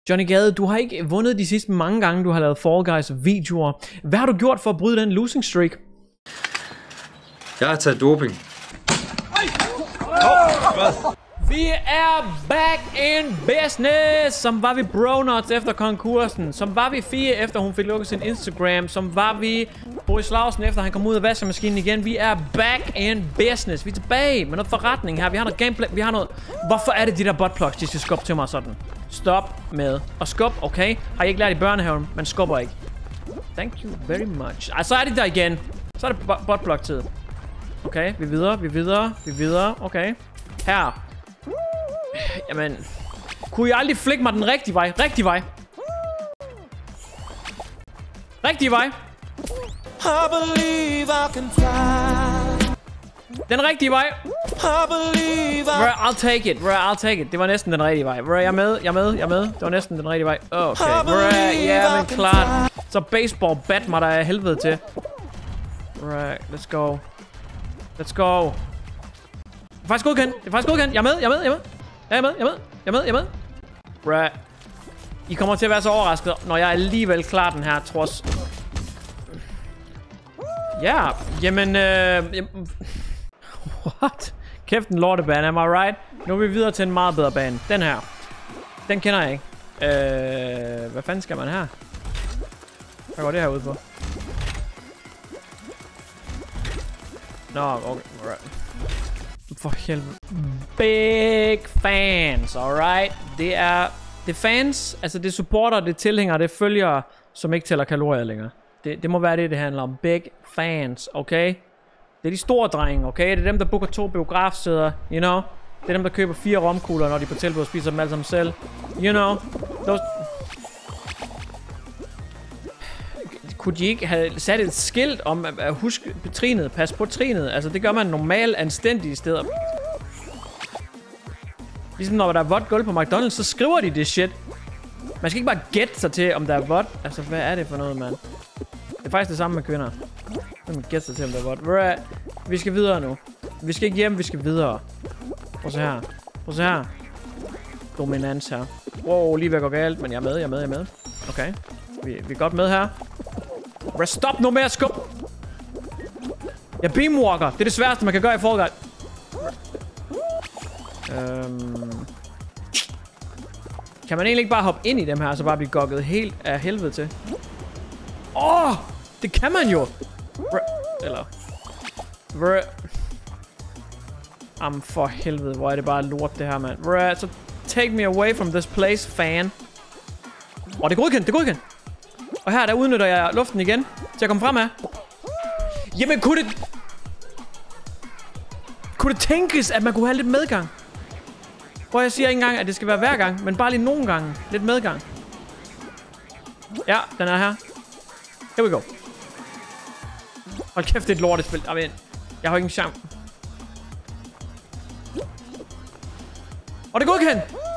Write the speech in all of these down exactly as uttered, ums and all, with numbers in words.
Johnny Gade, du har ikke vundet de sidste mange gange, du har lavet Fall Guys videoer. Hvad har du gjort for at bryde den losing streak? Jeg har taget doping. Vi er back in business! Som var vi Bronuts efter konkursen. Som var vi Fie efter hun fik lukket sin Instagram. Som var vi Boris Lausen efter han kom ud af vaskemaskinen igen. Vi er back in business. Vi er tilbage med noget forretning her. Vi har noget gameplay. Vi har noget... Hvorfor er det de der buttplugs, de skal skubbe til mig sådan? Stop med at skubbe, okay? Har I ikke lært i børnehaven? Man skubber ikke. Thank you very much. Ej, så er det der igen. Så er det buttplug-tid. Okay, vi er videre, vi er videre, vi er videre. Okay. Her. Jamen. Kunne I aldrig flikke mig den rigtige vej? Rigtig vej. Rigtig vej. I believe I can fly. Den rigtige vej. I believe I... Bro, I'll take it. Bro, I'll take it. Det var næsten den rigtige vej. Bro, jeg er med, jeg er med, jeg er med. Det var næsten den rigtige vej. Okay, bro, ja, men klart. Så baseball bat mig der er helvede til. Right, let's go. Let's go. Det er faktisk godkendt. Det er faktisk godkendt. Jeg er med, jeg er med, jeg er med. Jeg er med, jeg er med, jeg er med, jeg er med. Bruh. I kommer til at være så overrasket, når jeg alligevel klarer den her, trods. Ja, yeah. Jamen, øh... Jamen. What? Kæft en lortebane, am I right? Nu er vi videre til en meget bedre bane. Den her. Den kender jeg ikke. Øh... Hvad fanden skal man her? Hvad går det her ud på? Nå, okay, alright. For helvede. Big fans, alright? Det er... Det er fans, altså det er supporter, det er tilhængere, det er følgere, som ikke tæller kalorier længere. Det, det må være det, det handler om. Big fans, okay? Det er de store drenge, okay? Det er dem, der booker to biografsæder, you know? Det er dem, der køber fire romkugler, når de på tilbud og spiser dem alle sammen selv. You know? Those... Kunne de ikke have sat et skilt om at, at huske trinet, pas på trinet? Altså det gør man normalt anstændige steder. Ligesom når der er vådt gulv på McDonald's, så skriver de det shit. Man skal ikke bare gætte sig til, om der er vådt. Altså hvad er det for noget, mand? Det er faktisk det samme med kvinder. Så man gætte sig til, om der er vådt. Vi skal videre nu. Vi skal ikke hjem, vi skal videre. Prøv så her. Prøv så her. Dominans her. Wow, lige ved at gå galt, men jeg er med, jeg er med, jeg er med. Okay. Vi, vi er godt med her. Stop nu med at skubbe. Jeg beamwalker. Det er det sværeste, man kan gøre i Fall Guys. Øhm. Kan man egentlig ikke bare hoppe ind i dem her, og så bare blive gokket helt af helvede til? Åh! Oh, det kan man jo! Eller... Jamen for helvede, hvor er det bare lort det her, mand. Så take me away from this place, fan. Åh, oh, det er godkendt, det er godkendt. Og her, der udnytter jeg luften igen til at komme frem af. Jamen, kunne det... Kunne det tænkes, at man kunne have lidt medgang? Hvor jeg siger ikke engang, at det skal være hver gang, men bare lige nogle gange. Lidt medgang. Ja, den er her. Here we go. Hold kæft, det er et lortespil. Amen. Jeg har ikke en chance. Og det er godkendt.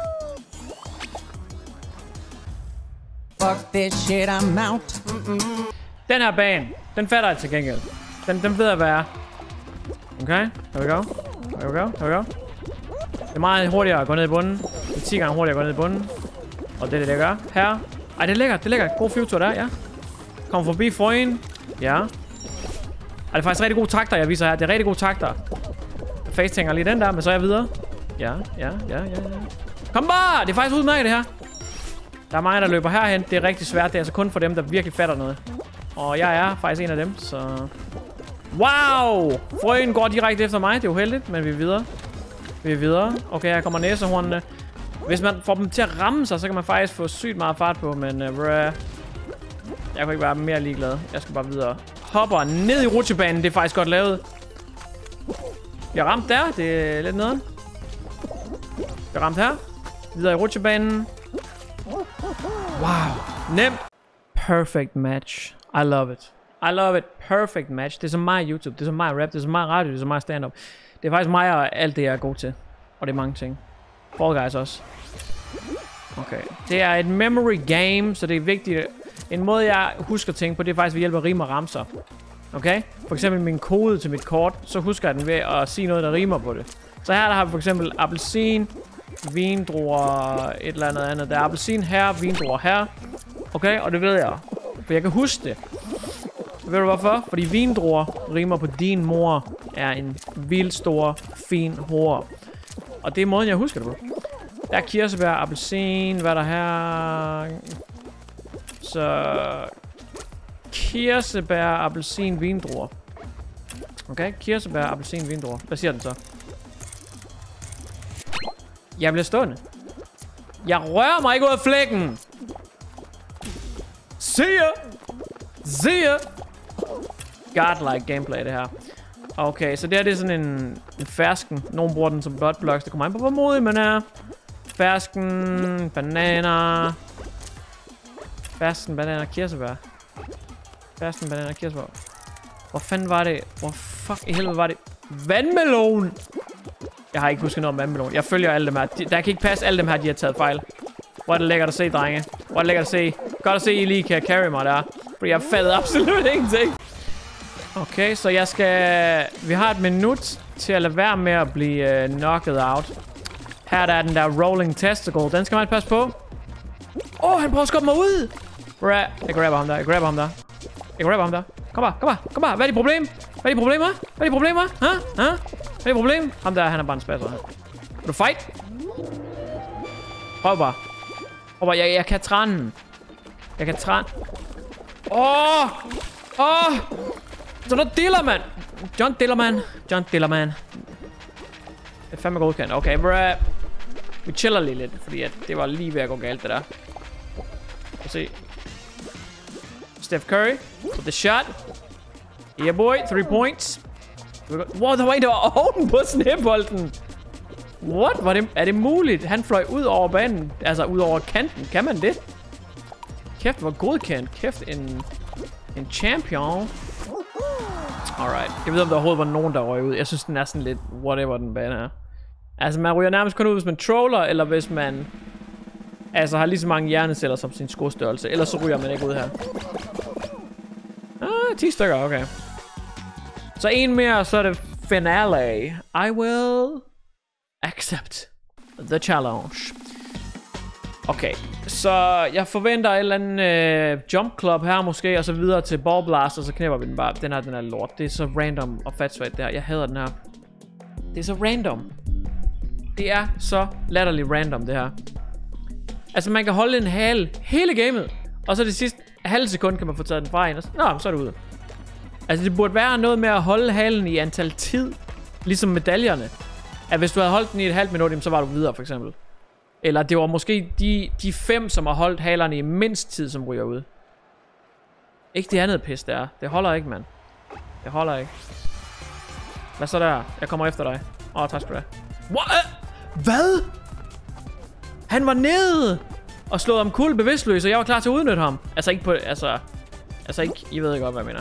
Fuck this shit, I'm out. Mm-mm. Den her bane, den fatter jeg til gengæld. Den, den ved jeg, hvad er. Okay, here we go. Here we go, here we go. Det er meget hurtigere at gå ned i bunden. Det er ti gange hurtigere at gå ned i bunden. Og det er det, det gør. Her. Ej, det er lækkert, det er lækkert. God flyvetur der, ja. Kom forbi foran. Ja. Ej, det er faktisk rigtig gode takter, jeg viser her. Det er rigtig gode takter. Jeg facetanger lige den der, men så er jeg videre. Ja, ja, ja, ja, ja. Kom bare! Det er faktisk udmærket, det her. Der er mange, der løber herhen. Det er rigtig svært. Det er altså kun for dem, der virkelig fatter noget. Og jeg er faktisk en af dem, så... Wow! Frøen går direkte efter mig. Det er uheldigt, men vi er videre. Vi er videre. Okay, her kommer næsehornene. Hvis man får dem til at ramme sig, så kan man faktisk få sygt meget fart på, men... Uh, jeg kunne ikke være mere ligeglad. Jeg skal bare videre. Hopper ned i rutsjebanen. Det er faktisk godt lavet. Jeg har ramt der. Det er lidt nederen. Jeg har ramt her. Videre i rutsjebanen. Wow. Nemt. Perfect match. I love it. I love it. Perfect match. Det er så meget YouTube. Det er så meget rap. Det er så meget radio. Det er så meget stand-up. Det er faktisk mig og alt det, jeg er god til. Og det er mange ting. Fall Guys også. Okay. Det er et memory game, så det er vigtigt. En måde, jeg husker ting på, det er faktisk ved hjælp af rim og ramser. Okay? For eksempel min kode til mit kort, så husker jeg den ved at sige noget, der rimer på det. Så her der har vi for eksempel appelsin, vindruer, et eller andet andet. Der er appelsin her, vindruer her. Okay, og det ved jeg. For jeg kan huske det. Ved du hvorfor? Fordi vindruer rimer på din mor er en vild stor, fin hore. Og det er måden, jeg husker det på. Der er kirsebær, appelsin, hvad er der her? Så... Kirsebær, appelsin, vindruer. Okay, kirsebær, appelsin, vindruer. Hvad siger den så? Jeg bliver stående. Jeg rører mig ikke ud af flækken. Se jer. Se jer. Godlike gameplay, det her. Okay, så det her det er sådan en, en fersken. Nogen bruger den som blood blocks. Det kommer an på, hvor modig man er. Fersken, bananer. Fersken, bananer, kirsebær. Fersken, bananer, kirsebær. Hvor fanden var det? Hvor fuck i helvede var det? Vandmelon! Jeg har ikke husket noget om vandmelon. Jeg følger alle dem her. De, der kan ikke passe alle dem her, de har taget fejl. Hvor er det lækkert at se, drenge. Hvor er det lækkert at se. Godt at se, I lige kan carry mig der. Fordi jeg fattede absolut ingenting. Okay, så jeg skal... Vi har et minut til at lade være med at blive uh, knocked out. Her der er den der rolling testicle. Den skal man passe på. Åh, oh, han prøver at skubbe mig ud. Bruh. Jeg grabber ham der. Jeg grabber ham der. Jeg grabber ham der. Kom bare, kom bare, kom bare. Hvad er dit problem? Hvad er dit problemer? Hvad er dit problemer? Hæ? Hæ? Hvad er dit problem? Ham der, han er bare en spasser. Vil du fight? Prøv bare. Prøv bare. Jeg, jeg kan træne. Jeg kan træne. Åh! Oh! Åh! Oh! Så der Dillermand. John Dillermand. John Dillermand. Det er fandme godkendt. Okay, bruh. Vi chiller lige lidt, fordi at det var lige ved at gå galt, det der. Lad os se. Steph Curry. With the shot. Yeah, boy. Three points. Wow, der var en, der var oven på snedbolden. What? Var det, er det muligt? Han fløj ud over banen. Altså, ud over kanten. Kan man det? Kæft, hvor godkendt. Kæft, en... En champion. Alright. Jeg ved, om der overhovedet var nogen, der røg ud. Jeg synes, den er sådan lidt whatever, den bane er. Altså, man ryger nærmest kun ud, hvis man troller, eller hvis man... Altså, har lige så mange hjerneceller som sin skostørrelse. Ellers så ryger man ikke ud her. Ah, ti stykker, okay. Så en mere, så er det finale. I will accept the challenge. Okay, så jeg forventer et eller andet øh, jump club her måske, og så videre til ball blast, og så knæpper vi den bare. Den her, den er lort. Det er så random og fatsvagt der. Jeg hader den her. Det er så random. Det er så latterligt random, det her. Altså, man kan holde en hale hele gamet, og så det sidste halve sekund kan man få taget den fra en, og så, nå, så er det ude. Altså, det burde være noget med at holde halen i antal tid, ligesom medaljerne. At hvis du havde holdt den i et halvt minut, så var du videre, for eksempel. Eller det var måske de, de fem, som har holdt halerne i mindst tid, som ryger ud. Ikke det andet pis, der. Det holder ikke, mand. Det holder ikke. Hvad så der? Jeg kommer efter dig. Åh, oh, tak skal du have. What? Hvad? Han var nede og slået ham kul bevidstløs, og jeg var klar til at udnytte ham. Altså ikke på... Altså... Altså ikke... I ved godt, hvad jeg mener.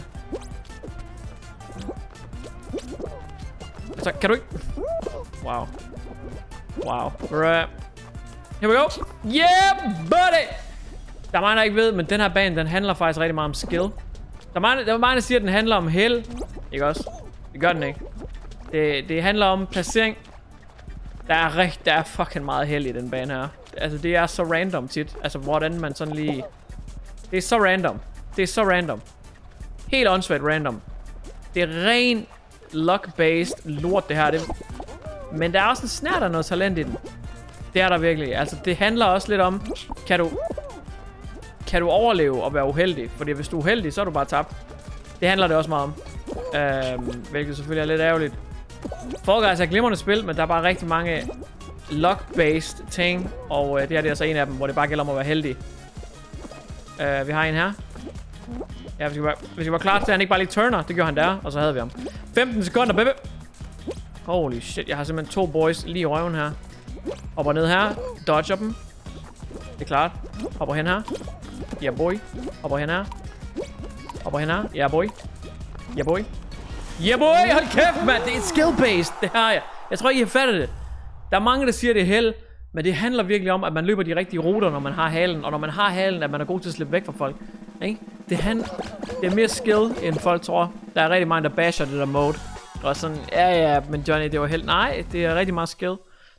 Altså, kan du ikke... Wow. Wow. Bruh. Here we go. Yeah, buddy! Der er mange, der ikke ved, men den her bane, den handler faktisk rigtig meget om skill. Der er mange, der, er mange, der siger, at den handler om held. Ikke også? Det gør den ikke. Det, det handler om placering. Der er rigtig, der er fucking meget held i den bane her. Altså, det er så random tit. Altså, hvordan man sådan lige... Det er så random. Det er så random. Helt åndssvagt random. Det er ren luck-based lort, det her. Det... Men der er også en snært af noget talent i den. Det er der virkelig. Altså, det handler også lidt om, kan du... Kan du overleve og være uheldig? Fordi hvis du er uheldig, så er du bare tabt. Det handler det også meget om. Øhm, hvilket selvfølgelig er lidt ærgerligt. Fall Guys er et glimrende spil, men der er bare rigtig mange luck-based ting. Og øh, det her det er altså en af dem, hvor det bare gælder om at være heldig. Øh, vi har en her. Ja, hvis vi, var, hvis vi var klar til, at han ikke bare lige turner. Det gjorde han der, og så havde vi ham. femten sekunder, baby. Holy shit, jeg har simpelthen to boys lige i røven her. Hopper ned her. Dodger dem. Det er klart. Hopper hen her. Ja, yeah, boy. Hopper hen her. Hopper hen her. Ja, yeah, boy. Ja, yeah, boy. Ja, yeah, boy. Hold kæft, mand. Det er skill-based. Det her, jeg. Jeg tror ikke, I har fattet det. Der er mange, der siger, det er held. Men det handler virkelig om, at man løber de rigtige ruter, når man har halen. Og når man har halen, at man er god til at slippe væk fra folk. Ikke? Det, hand... det er mere skill, end folk tror. Der er rigtig mange, der basher det der mode. Og sådan, ja, ja, men Johnny, det var held. Nej, det er rigtig meget skill.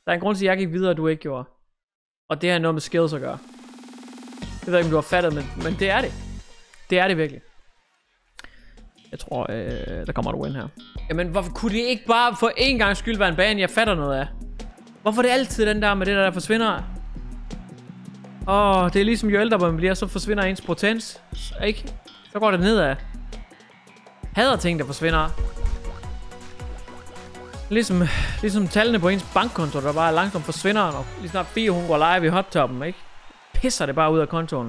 Der er en grund til, at jeg gik videre, og du ikke gjorde. Og det har noget med skills at gøre. Jeg ved ikke, om du har fattet, men, men det er det. Det er det virkelig. Jeg tror, øh, der kommer et win her. Jamen, hvorfor kunne det ikke bare for en gang skyld være en bane, jeg fatter noget af? Hvorfor er det altid den der med det der, der forsvinder? Åh, oh, det er ligesom jo ældre man bliver, så forsvinder ens potens. Ikke? Så går det nedad. Hader ting, der forsvinder. Ligesom, ligesom tallene på ens bankkonto, der bare langsomt forsvinder, og lige snart fire hun går live i hottoppen, ikke? Pisser det bare ud af kontoen.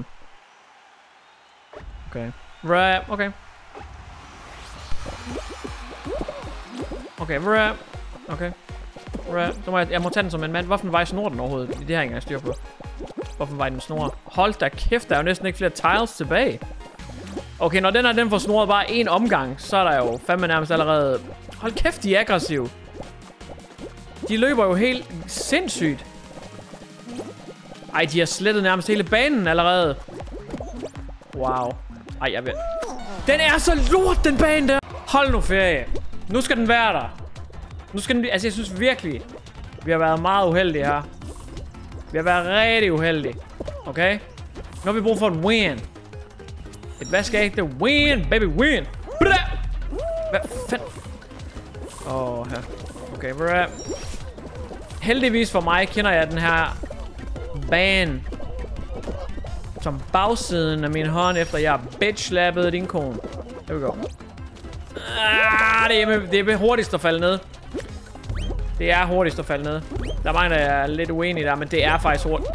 Okay. Right, okay. Okay, right. Okay. Right. Så må jeg, jeg må tage den som en mand. Hvorfor vej snor den overhovedet? Det har jeg ikke engang styr på. Hvorfor vej den snor? Hold da kæft, der er jo næsten ikke flere tiles tilbage. Okay, når den her den får snoret bare en omgang, så er der jo fandme nærmest allerede... Hold kæft, de er aggressive. De løber jo helt sindssygt. Ej, de har slettet nærmest hele banen allerede. Wow. Ej, jeg ved. Den er så lort, den bane der. Hold nu ferie. Nu skal den være der. Nu skal den blive... Altså, jeg synes virkelig, vi har været meget uheldige her. Vi har været rigtig uheldige. Okay? Nu har vi brug for en win. Et vaskeægte win, baby win. Hvad fanden? Åh, her. Okay, hvor er... Heldigvis for mig kender jeg den her bane som bagsiden af min hånd, efter jeg har bitch-slappet din kone. Here we go. Ah, det, er med, det er hurtigst at falde ned. Det er hurtigst at falde ned. Der er mange, der er lidt uenige der, men det er faktisk hurtigt.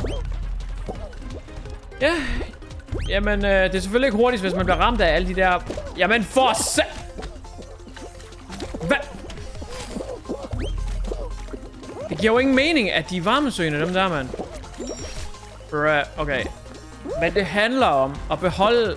Ja. Jamen, øh, det er selvfølgelig ikke hurtigst, hvis man bliver ramt af alle de der... Jamen, for se... Hvad? Det giver jo ingen mening, at de er varmesøgende, dem der, mand. Okay. Men det handler om at beholde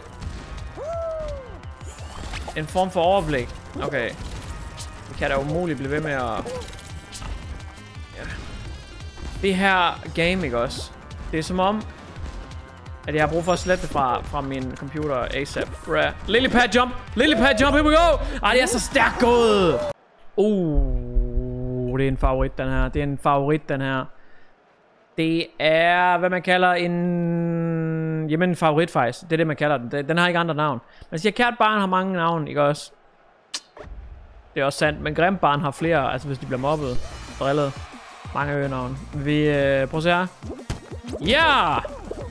en form for overblik. Okay. Det kan da umuligt blive ved med at... Ja. Det her game, ikke også? Det er som om, at jeg har brug for at slette det fra, fra min computer ASAP. Lilypad jump! Lilypad jump, here we go! Ej, det er så stærkt gået! Uh, det er en favorit, den her. Det er en favorit, den her. Det er, hvad man kalder en... Jamen, en favorit faktisk. Det er det, man kalder den. Den har ikke andre navn. Man siger, kært barn har mange navn, ikke også? Det er også sandt, men grimt barn har flere, altså hvis de bliver mobbet, drillet. Mange øgenavn. Vi øh, prøver at se her. Ja! Yeah!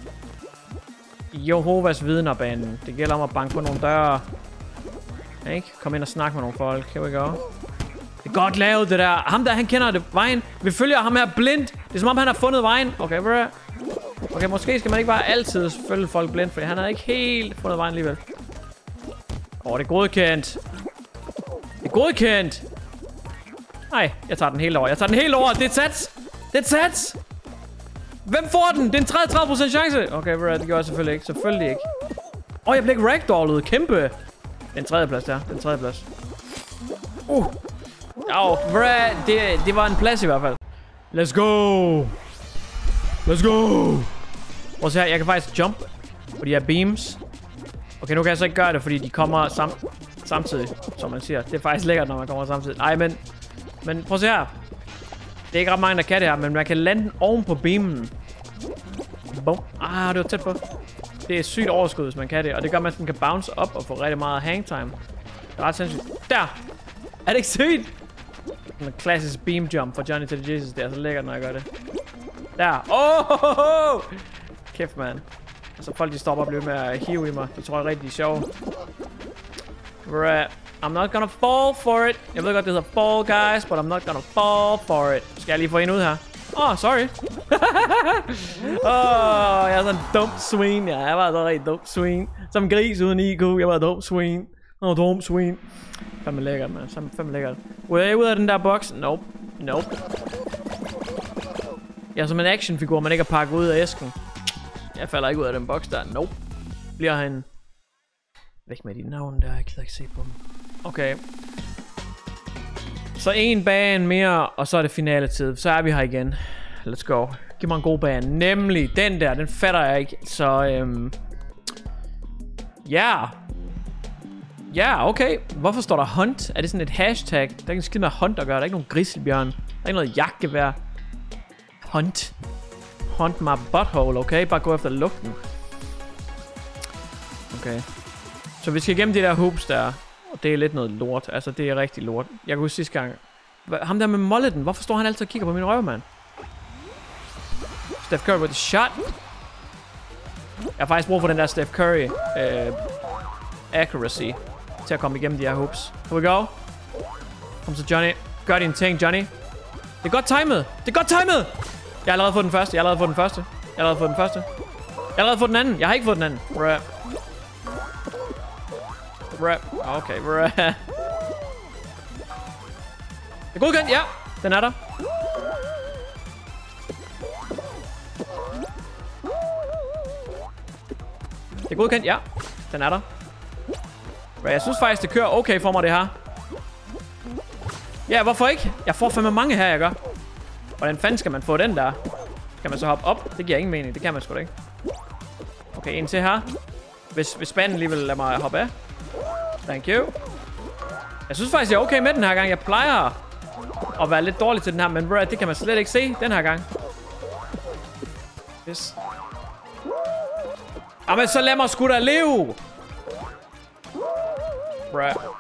Jehovas vidnerbanen. Det gælder om at banke på nogle døre. Ikke? Kom ind og snak med nogle folk. Here we go. Det er godt lavet, det der. Ham der, han kender det vejen. Vi følger ham her blindt. Det er som om, han har fundet vejen. Okay, bro. Okay, måske skal man ikke bare altid følge folk blindt, fordi han har ikke helt fundet vejen alligevel. Åh, oh, det er godkendt. Det er godkendt. Nej, jeg tager den helt over. Jeg tager den helt over. Det er et sats. Det er et sats. Hvem får den? Det er en tredive procent chance. Okay, bro, det gjorde jeg selvfølgelig ikke. Selvfølgelig ikke. Åh, oh, jeg blev ikke ragdollet. Kæmpe. Den tredje plads der. Den tredje plads. Uh. Åh, oh, bro, det, det var en plads i hvert fald. Let's go. Let's go. Prøv at se her, jeg kan faktisk jump på de her beams. Okay, nu kan jeg så ikke gøre det, fordi de kommer sam samtidig, som man siger. Det er faktisk lækkert, når man kommer samtidig. Ej, men, men prøv at se her. Det er ikke ret mange, der kan det her, men man kan lande den oven på beamen. Bum. Ah, det var tæt på. Det er sygt overskud, hvis man kan det. Og det gør, at man kan bounce op og få rigtig meget hangtime. Det er ret sindssygt. Der! Er det ikke sygt? En klassisk beam jump fra Johnny to the Jesus. Det er så lækkert, når jeg gør det. Der. Åh! Oh! Kæft, man. Altså, folk de stopper og bliver med at hive i mig. De tror jeg rigtig, de er sjove. Bruh. I'm not gonna fall for it. Jeg ved godt, det hedder Fall Guys, but I'm not gonna fall for it. Skal jeg lige få en ud her? Åh, oh, sorry. Åh, oh, jeg er sådan en dum swing. Ja, jeg var så rigtig dum swing. Som en gris uden I Q. Jeg var dum swing. Åh, oh, dum swing. Fandme lækkert, man. Fandme lækkert. Ud af, ud af den der boks? Nope. Nope. Jeg er som en actionfigur, man ikke har pakket ud af æsken. Jeg falder ikke ud af den boks der. Nope. Bliver han... Væk med de navne der. Jeg gider ikke se på dem. Okay. Så en bane mere, og så er det finaletid. Så er vi her igen. Let's go. Giv mig en god bane. Nemlig den der. Den fatter jeg ikke. Så øhm... ja. Yeah. Ja, yeah, okay. Hvorfor står der hunt? Er det sådan et hashtag? Der er ikke en skid med hunt at gøre. Der er ikke nogen grizzlybjørn. Der er ikke noget jagtgevær. Hunt. Hunt my butthole, okay? Bare gå efter lugten. Okay. Så vi skal igennem de der hoops der. Og det er lidt noget lort. Altså, det er rigtig lort. Jeg kunne huske sidste gang. Ham der med molleten. Hvorfor står han altid og kigger på min røv, mand? Steph Curry with the shot. Jeg har faktisk brug for den der Steph Curry øh, accuracy til at komme igennem de her hoops. Here we go. Kom så, Johnny. Gør din ting, Johnny. Det er godt timet. Det er godt timet. Jeg har allerede fået den første. Jeg har allerede fået den første. Jeg har allerede fået den første. Jeg har allerede fået den anden. Jeg har ikke fået den anden. Bruh. Bruh. Okay, bruh. Det er godkendt, ja. Den er der. Det er godkendt, ja. Den er der. Bruh, jeg synes faktisk, det kører okay for mig, det her. Ja, hvorfor ikke? Jeg får fandme mange her, jeg gør. Hvordan fanden skal man få den der? Kan man så hoppe op? Det giver ingen mening. Det kan man sgu da ikke. Okay, en til her. Hvis, hvis spanden lige vil lade mig hoppe af. Thank you. Jeg synes faktisk, jeg er okay med den her gang. Jeg plejer at være lidt dårlig til den her, men bro, det kan man slet ikke se den her gang. Yes. Jamen, så lad mig sgu da leve. Bro.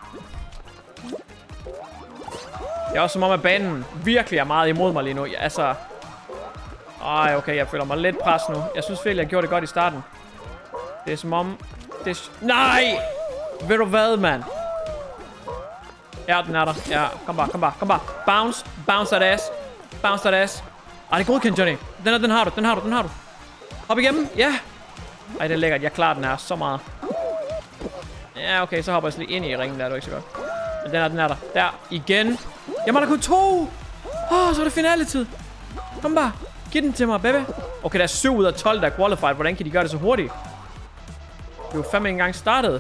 Det er også som om, at banen virkelig er meget imod mig lige nu. Jeg, altså... Ej, okay, jeg føler mig lidt pres nu. Jeg synes virkelig, jeg gjorde det godt i starten. Det er som om... Det er... Nej! Ved du hvad, mand? Ja, den er der. Ja, kom bare, kom bare, kom bare. Bounce, bounce that ass. Bounce that ass. Ej, det er godkendt, Johnny. Den, er, den har du, den har du, den har du. Hop igennem, ja. Ej, det er lækkert. Jeg klarer den her så meget. Ja, okay, så hopper jeg lige ind i ringen der. Det er ikke så godt. Men den er, den er der. Der, igen. Jeg må da kun to. Åh, oh, så er det finaletid. Kom bare. Giv den til mig, baby. Okay, der er syv ud af tolv, der er qualified. Hvordan kan de gøre det så hurtigt? Det er jo fandme ikke engang startet.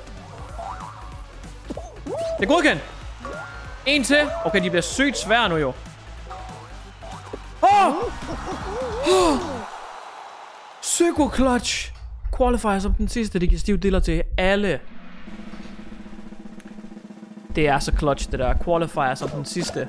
Det er godkendt. En til. Okay, de bliver sygt svære nu jo. Åh! Oh! Oh! Psycho Clutch. Qualifier som den sidste. De kan stive diller til alle. Det er så clutch, det der. Qualifier som den sidste.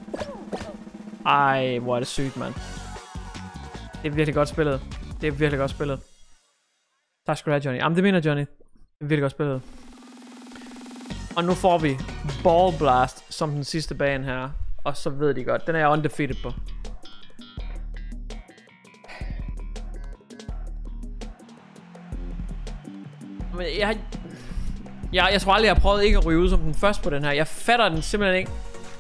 Ej, hvor er det sygt, mand. Det er virkelig godt spillet. Det er virkelig godt spillet. Tak skal du have, Johnny. Jamen, det mener Johnny. Det er virkelig godt spillet. Og nu får vi Ball Blast som den sidste bane her. Og så ved de godt. Den er jeg undefeated på. Men jeg... Jeg, jeg tror aldrig, jeg har prøvet ikke at ryge ud som den første på den her. Jeg fatter den simpelthen ikke.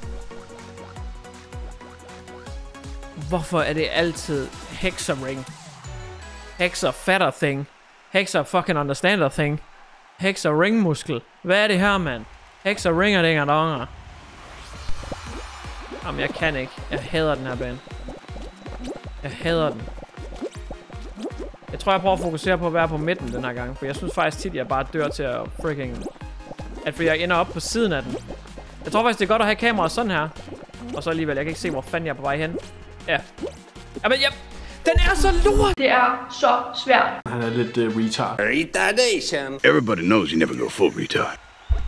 Hvorfor er det altid Hexer-ring? Hexer-fatter thing. Hexer-fucking-understander thing. Hexer-ring-muskel. Hvad er det her, mand? Hexer-ringer-dinger-donger. Jamen, jeg kan ikke. Jeg hader den her bane. Jeg hader den. Jeg tror, jeg prøver at fokusere på at være på midten den her gang. For jeg synes faktisk tit, jeg bare dør til at freaking... At jeg ender op på siden af den. Jeg tror faktisk, det er godt at have kameraet sådan her. Og så alligevel, jeg kan ikke se, hvor fanden jeg er på vej hen. Ja. Jamen, ja. Den er så lort! Det er så svært. Han er lidt uh, retard. Retardation. Everybody knows you never go full retard.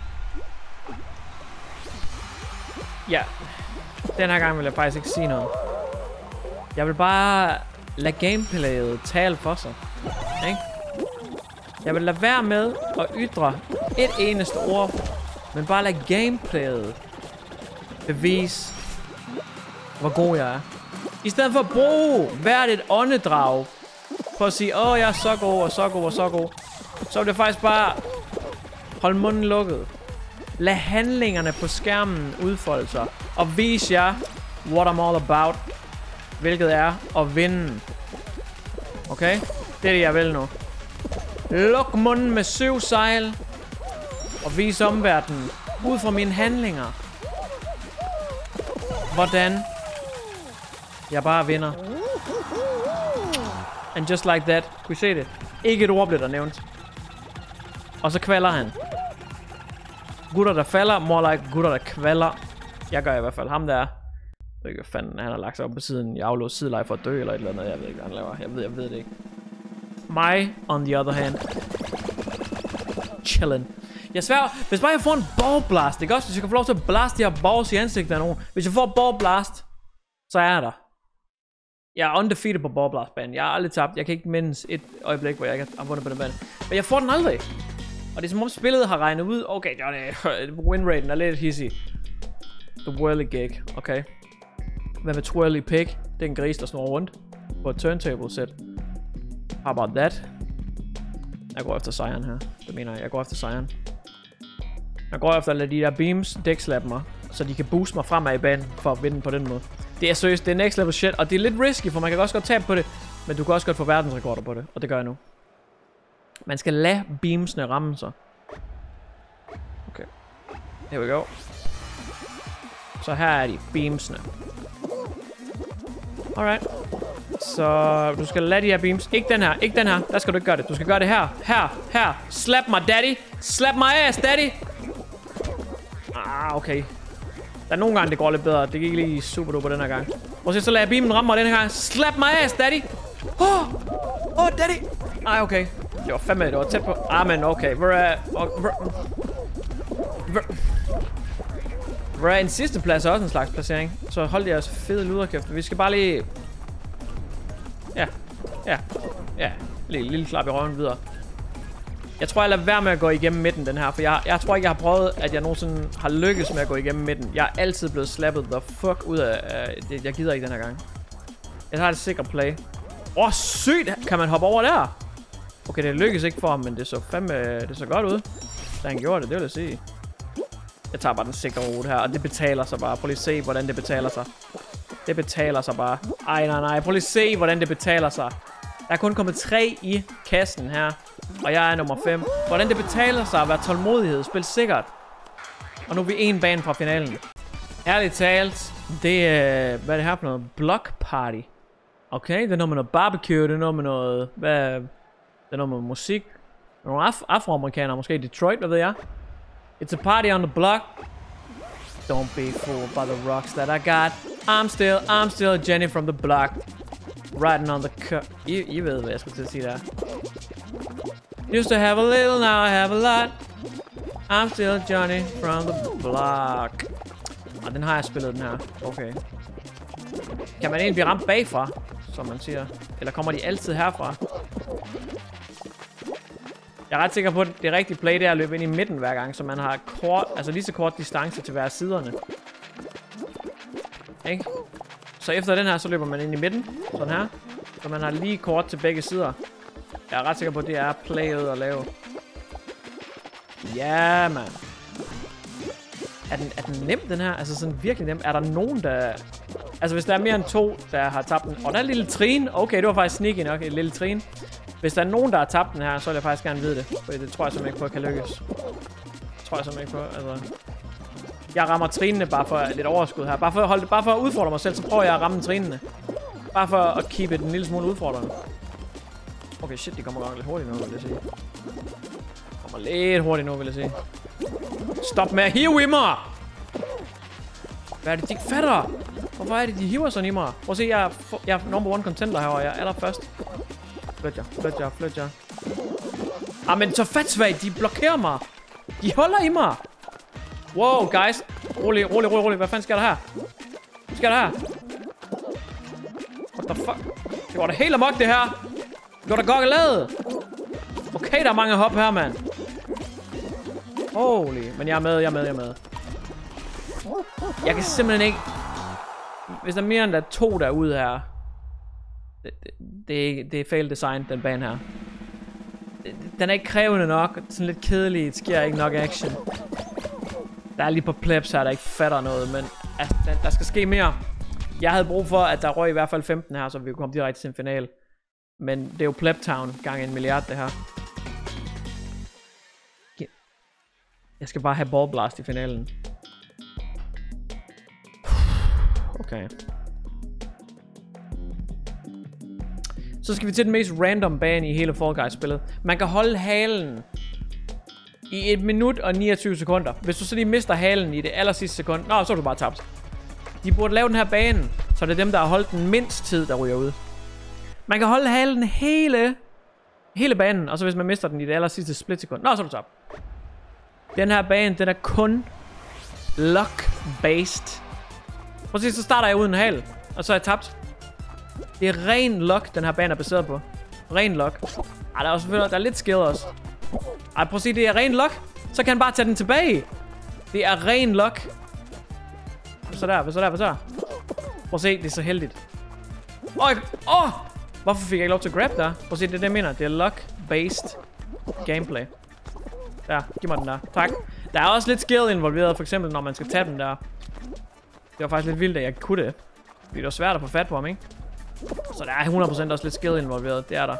Ja. Den her gang vil jeg faktisk ikke sige noget. Jeg vil bare lade gameplayet tale for sig. Ikke? Jeg vil lade være med at ytre et eneste ord, men bare lade gameplayet bevise, hvor god jeg er. I stedet for at bruge hvert et åndedrag på at sige, åh, jeg er så god og så god og så god, så vil det faktisk bare holde munden lukket. Lad handlingerne på skærmen udfolde sig og vise jer, what I'm all about, hvilket er at vinde. Okay? Det er det, jeg vil nu. Luk munden med syv sejl og vis omverdenen ud fra mine handlinger, hvordan jeg bare vinder. And just like that. Kunne I se det? Ikke et ord blev der nævnt. Og så kvalder han. Gutter der falder, more like gutter der kvalder. Jeg gør i hvert fald. Ham der. Jeg ved ikke, hvad fanden han har lagt sig op på siden. Jeg aflåste sideleje for at dø eller et eller andet. Jeg ved ikke, hvad han laver. Jeg ved, jeg ved det ikke. Mig, on the other hand. Chillin'. Jeg svær, hvis bare jeg får en ball blast, ikke også? Hvis jeg kan få lov til at blaste de her balls i ansigtet af nogen. Hvis jeg får ball blast, så er jeg der. Jeg er undefeated på Ballblast-banen. Jeg har aldrig tabt. Jeg kan ikke mindes et øjeblik, hvor jeg ikke har vundet på den bane. Men jeg får den aldrig. Og det er som om spillet har regnet ud. Okay, Johnny. Winraten er lidt hissig. The whirly gig. Okay. Hvad med twirly pig? Det er en gris, der snor rundt på et turntable set. How about that? Jeg går efter sejren her. Det mener jeg. Jeg går efter sejren. Jeg går efter at lade de der beams dækslappe mig, så de kan booste mig fremad i banen for at vinde på den måde. Det er seriøst, det er next level shit, og det er lidt risky, for man kan også godt tabe på det, men du kan også godt få verdensrekorder på det, og det gør jeg nu. Man skal lade beamsene ramme sig. Okay. Here we go. Så her er de beamsene. Alright. Så du skal lade de her beams. Ikke den her, ikke den her. Der skal du ikke gøre det. Du skal gøre det her, her, her. Slap mig, daddy. Slap my ass, daddy. Ah, okay. Der er nogle gange, det går lidt bedre. Det gik lige super duper den her gang. Prøv at se, så lader jeg beamen ramme mig den her gang. Slap my ass, daddy. Åh, oh, oh, daddy. Ej, okay. Det var fandme, det var tæt på. Ah, men okay. Hvor er... Hvor er en sidste plads er også en slags placering. Så hold jeres fede luderkæft. Vi skal bare lige... Ja. Ja. Ja. Lille, lille klap i røven videre. Jeg tror, jeg lader være med at gå igennem midten, den her. For jeg, jeg tror ikke, jeg har prøvet, at jeg nogensinde har lykkes med at gå igennem midten. Jeg er altid blevet slappet the fuck ud af... Uh, det, jeg gider ikke den her gang. Jeg har et sikkert play. Åh, oh, sygt! Kan man hoppe over der? Okay, det lykkes ikke for ham, men det så fandme... Det så godt ud. Da han gjorde det, det vil jeg sige. Jeg tager bare den sikre rute her, og det betaler sig bare. Prøv lige at se, hvordan det betaler sig. Det betaler sig bare. Ej, nej, nej. Prøv lige at se, hvordan det betaler sig. Der er kun kommet tre i kassen her. Og jeg er nummer fem. Hvordan det betaler sig at være tålmodighed. Spil sikkert. Og nu er vi en bane fra finalen. Ærligt talt. Det er... Hvad er det her for noget? Block party. Okay, det er noget med noget barbecue. Det er noget med noget... Hvad... Det er noget med musik. Nogle af afroamerikanere. Måske Detroit, hvad ved jeg. It's a party on the block. Don't be fooled by the rocks that I got. I'm still, I'm still Jenny from the block. Riding on the cut. I, I ved, hvad jeg skulle til at sige der. Used to have a little, now I have a lot. I'm still Johnny from the block. Og den har jeg spillet, den her. Okay. Kan man egentlig blive ramt bagfra, som man siger? Eller kommer de altid herfra? Jeg er ret sikker på, at det rigtige play det er at løbe ind i midten hver gang, så man har kort, altså lige så kort distance til hver siderne. Ikke? Så efter den her, så løber man ind i midten, sådan her. Så man har lige kort til begge sider. Jeg er ret sikker på, at det er playet at lave. Ja, man. Er den, er den nem, den her? Altså sådan virkelig nem. Er der nogen, der... Altså hvis der er mere end to, der har tabt den... Og der er en lille trin. Okay, det var faktisk sneaky nok, et lille trin. Hvis der er nogen, der har tabt den her, så vil jeg faktisk gerne vide det. For det tror jeg simpelthen ikke på, at kan lykkes. Det tror jeg simpelthen ikke på, altså... Jeg rammer trinene bare for lidt overskud her. Bare for at, holde, bare for at udfordre mig selv, så prøver jeg at ramme trinene. Bare for at keep it en lille smule udfordrende. Okay, shit, de kommer godt lidt hurtigt nu, vil jeg sige. Kommer lidt hurtigt nu, vil jeg sige. Stop med at hive i mig! Hvad er det, de ikke fatter? Hvorfor er det, de hiver sådan i mig? Prøv at se, jeg er, jeg er number one contender herovre. Jeg er der først. Flyt jer, flyt jer, flyt jer. Ah, men så fat svagt, de blokerer mig. De holder i mig. Wow, guys. Rolig, rolig, rolig, rolig. Hvad fanden sker der her? Hvad sker der her? What the fuck? Det går da helt amok, det her. Det går da godt lavet. Okay, der er mange hop her, mand. Holy. Men jeg er med, jeg er med, jeg er med. Jeg kan simpelthen ikke... Hvis der er mere end der er to derude her... Det, det, det, er, det er fail design, den bane her. Den er ikke krævende nok. Sådan lidt kedelig. Det sker ikke nok action. Der er lige på plebs her, der ikke fatter noget. Men altså, der, der skal ske mere. Jeg havde brug for, at der røg i hvert fald femten her, så vi kunne komme direkte til en final. Men det er jo Plebtown gang en milliard, det her. Jeg skal bare have Ballblast i finalen. Okay. Så skal vi til den mest random bane i hele Fall Guys-spillet. Man kan holde halen i et minut og niogtyve sekunder. Hvis du så lige mister halen i det aller sidste sekund, nå, så er du bare tabt. De burde lave den her bane, så det er dem, der har holdt den mindst tid, der ryger ud. Man kan holde halen hele, hele banen, og så hvis man mister den i det aller sidste splitsekund, nå, så er du tabt. Den her bane, den er kun luck-based. Præcis, så starter jeg uden hal, og så er jeg tabt. Det er ren luck, den her bane er baseret på. Ren luck. Ej, der er også selvfølgelig, der er lidt skill også. Ej, prøv at se, det er ren luck. Så kan han bare tage den tilbage. Det er ren luck. Hvad så der, hvad så der, hvad så der? Prøv at se, det er så heldigt. Åh, oh, oh! Hvorfor fik jeg ikke lov til at grab der? Prøv at se, det er det, jeg mener. Det er luck-based gameplay. Der, giv mig den der. Tak. Der er også lidt skill involveret, for eksempel når man skal tage den der. Det var faktisk lidt vildt, at jeg kunne det. Fordi det var svært at få fat på ham, ikke? Så der er hundrede procent også lidt skill involveret. Det er der.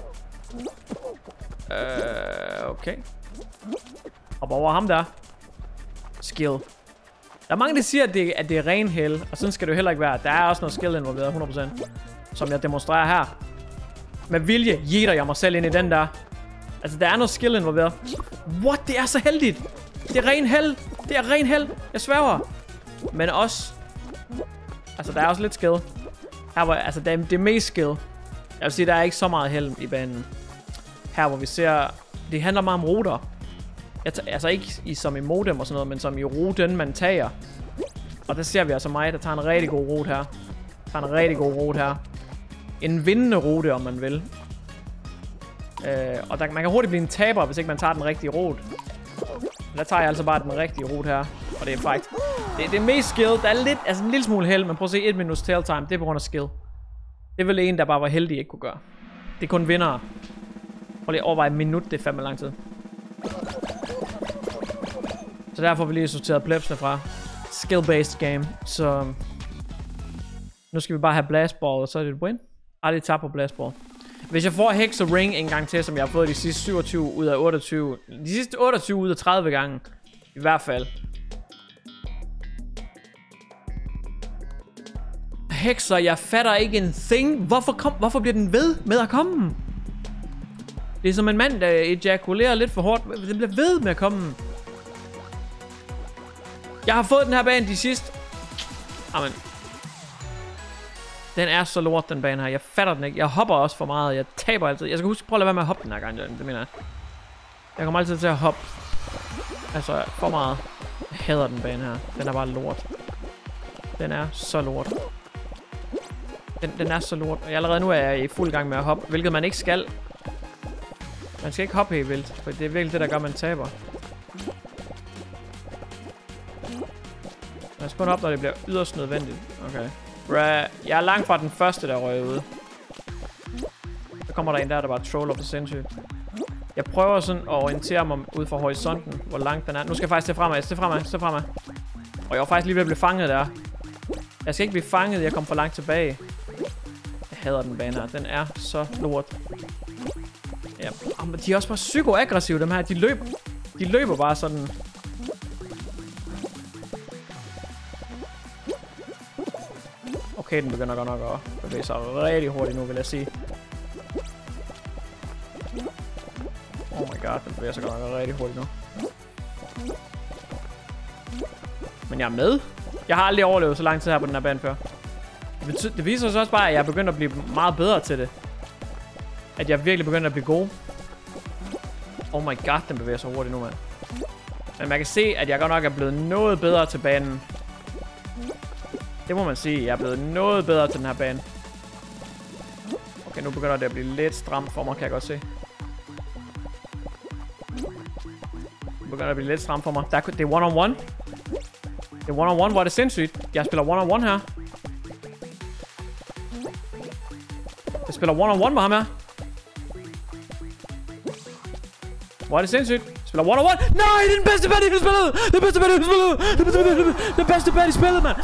Øh, okay. Hop over ham der. Skill. Der er mange, der siger, at det, at det er ren held. Og sådan skal det jo heller ikke være. Der er også noget skill involveret, hundrede procent. Som jeg demonstrerer her. Med vilje jeter jeg mig selv ind i den der. Altså, der er noget skill involveret. What? Det er så heldigt. Det er ren held. Det er ren held. Jeg sværger. Men også... Altså, der er også lidt skill. Her hvor... Altså, det er, det er mest skill. Jeg vil sige, der er ikke så meget held i banen. Her hvor vi ser... Det handler meget om ruter. Altså, ikke i, som i modem og sådan noget, men som i ruten, man tager. Og der ser vi altså mig, der tager en rigtig god rute her. Tager en rigtig god rute her. En vindende rute, om man vil. Øh, og der, man kan hurtigt blive en taber, hvis ikke man tager den rigtige rute. Men der tager jeg altså bare den rigtige rute her. Og det er faktisk... Det, det er mest skill. Der er lidt, altså en lille smule held, men prøv at se, et minuts tail time, det er på grund af skill. Det er vel en, der bare var heldig, ikke kunne gøre. Det er kun vindere. Prøv lige at overveje et minut, det er fandme lang tid. Så derfor har vi lige sorteret plebsene fra. Skill-based game. Så... Nu skal vi bare have blastball, og så er det et win. Aldrig tabt på blastball. Hvis jeg får Hex og Ring en gang til, som jeg har fået de sidste syvogtyve ud af otteogtyve. De sidste otteogtyve ud af tredive gange. I hvert fald. Hexer, jeg fatter ikke en thing. Hvorfor, kom, hvorfor bliver den ved med at komme? Det er som en mand, der ejakulerer lidt for hårdt. Den bliver ved med at komme. Jeg har fået den her bane de sidste... Amen. Den er så lort, den bane her. Jeg fatter den ikke. Jeg hopper også for meget. Jeg taber altid. Jeg skal huske, prøv at lade være med at hoppe den her gang. Det mener jeg. Jeg kommer altid til at hoppe. Altså, for meget. Jeg hader den bane her. Den er bare lort. Den er så lort. Den, den er så lort. Og allerede nu er jeg i fuld gang med at hoppe. Hvilket man ikke skal. Man skal ikke hoppe helt vildt. For det er virkelig det, der gør, man taber. Man skal kun hoppe, når det bliver yderst nødvendigt. Okay. Jeg er langt fra den første, der røg ude. Så kommer der en der, der bare troller på sindssygt. Jeg prøver sådan at orientere mig ud fra horisonten, hvor langt den er. Nu skal jeg faktisk se fremad, se fremad, se fremad. Og jeg var faktisk lige ved at blive fanget der. Jeg skal ikke blive fanget, jeg kom for langt tilbage. Jeg hader den bane her, den er så lort. Ja, men de er også bare psykoaggressive, dem her. De løber, de løber bare sådan... Okay, den begynder godt nok at bevæge sig rigtig hurtigt nu, vil jeg sige. Oh my god, den bevæger sig godt nok rigtig hurtigt nu. Men jeg er med. Jeg har aldrig overlevet så lang tid her på den her bane før. Det, det viser sig også bare, at jeg er begyndt at blive meget bedre til det. At jeg virkelig begynder at blive god. Oh my god, den bevæger sig hurtigt nu, mand. Men man kan se, at jeg godt nok er blevet noget bedre til banen. Det må man sige. Jeg er blevet noget bedre til den her bane. Okay, nu begynder det at blive lidt stramt for mig, kan jeg godt se. Nu begynder det at blive lidt stramt for mig. Der, det er one-on-one. Det er one-on-one, hvor er det sindssygt. Jeg spiller one-on-one her. Jeg spiller one-on-one med ham her. Hvor er det sindssygt. Jeg spiller one-on-one. Nej, det er den bedste bad i spillet. Det bedste bad i spillet. Det bedste bad i spillet. Det bedste bad i spillet, mand.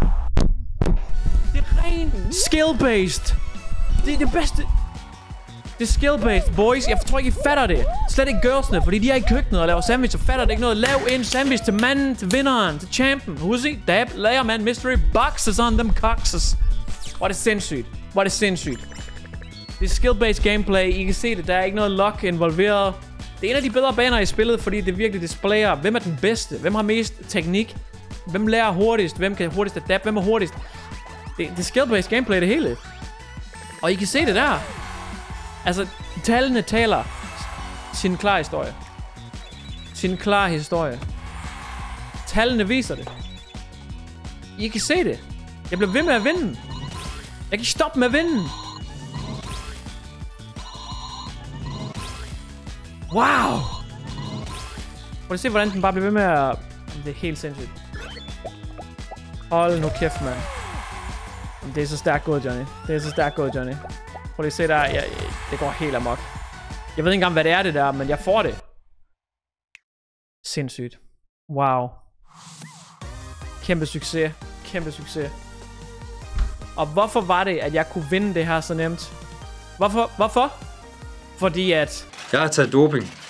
Skill-based. Det er det bedste. Det er skill-based, boys. Jeg tror ikke, I fatter det. Slet ikke girlsene, fordi de er i køkkenet og laver sandwich, og fatter det ikke noget. Lav en sandwich til manden, til vinderen, til champion. Husk, dab, layer man, mystery boxes on them coxes. Hvor er det sindssygt. Hvor er det sindssygt. Det er skill-based gameplay. I kan se det. Der er ikke noget luck involveret. Det er en af de bedre baner i spillet, fordi det virkelig displayer, hvem er den bedste, hvem har mest teknik, hvem lærer hurtigst, hvem kan hurtigst adapt, hvem er hurtigst. Det, det er skill-based gameplay, det hele. Og I kan se det der. Altså, tallene taler sin klar historie. Sin klar historie. Tallene viser det. I kan se det. Jeg bliver ved med at vinde. Jeg kan ikke stoppe med at vinde. Wow. Prøv at se, hvordan den bare bliver ved med at... Det er helt sindssygt. Hold nu kæft, mand. Det er så stærkt gået, Johnny. Det er så stærkt gået, Johnny. Prøv lige at se der. Ja, det går helt amok. Jeg ved ikke engang, hvad det er, det der, men jeg får det. Sindssygt. Wow. Kæmpe succes. Kæmpe succes. Og hvorfor var det, at jeg kunne vinde det her så nemt? Hvorfor? Hvorfor? Fordi at... Jeg har taget doping.